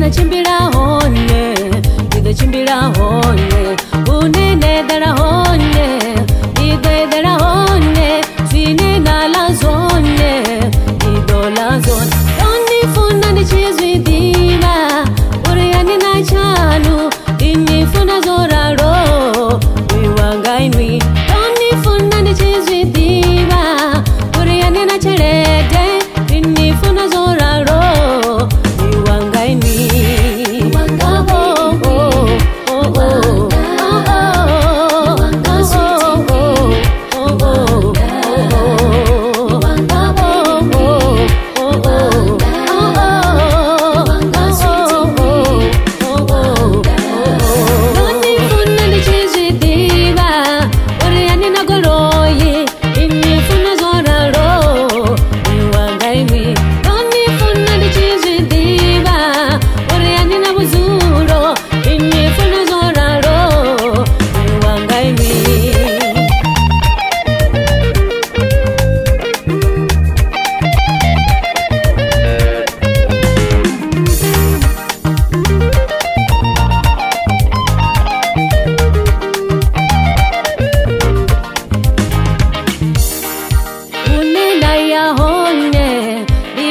unena chimbira honne, ide chimbira honne, unene dara honne, ide dara honne, sine na la zone, ido la zone. Doni funa ni chizwi diva, uriani na chanu, ini funa zoraro, wiwanga inwi. Doni funa ni chizwi diva, uriani na chelede, ini funa zoraro, wiwanga inwi.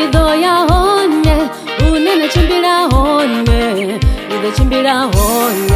Chimbira honne,